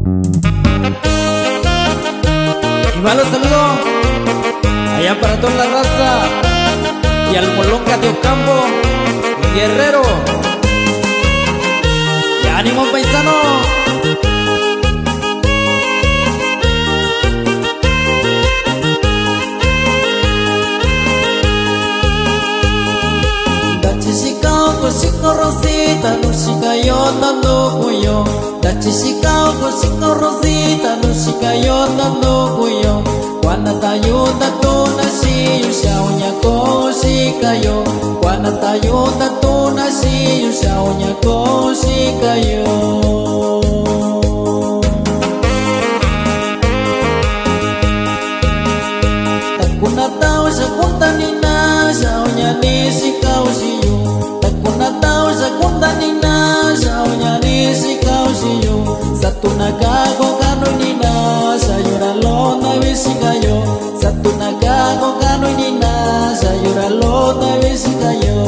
Y va los saludos allá para toda la raza y al Molonca de Ocampo, Guerrero. Y ánimo, paisano. Siko Rosita, Nushika yo dando kuyo. Dachi shika Siko Rosita, Nushika yo dando kuyo. Kwana tayo dato na shiyu shaunya ko shikayo. Kwana tayo dato na shiyu shaunya ko shikayo. Takuna tao sa kuntanina shaunya ni shikao shiyu. Natao sa kundanina shaunya ni shikao shiyu. Satu nagago kano nina sayura lona visikayo. Satu nagago kano nina sayura lona visikayo.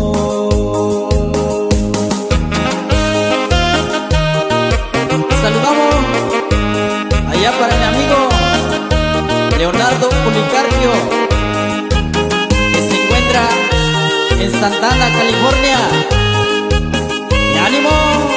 Saludamos allá para mi amigo Leonardo Policarpio, que se encuentra en Santana, California. ¡Y ánimo!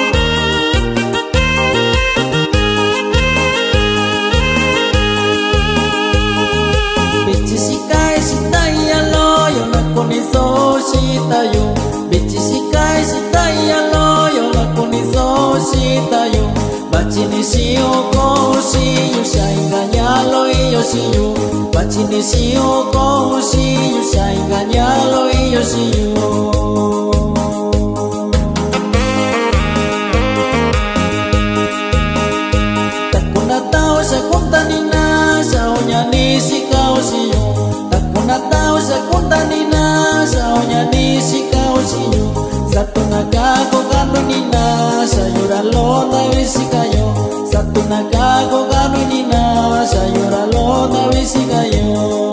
Bichi shikai shitai alo yo na koniso shitayo. Bichi shikai shitai alo yo na koniso shitayo. Bachi ni shio ko shiyu shainganyalo iyo shiyu. Bachi ni shio ko shiyu shainganyalo iyo shiyu. Takuna tao sa kuntanina shaunya ni shikao shiyu. Takuna tao sa kuntanina shaunya ni shikao shiyu. Satu nagago kano nina sayura lona visikayo. Satu nagago kano nina sayura lona visikayo.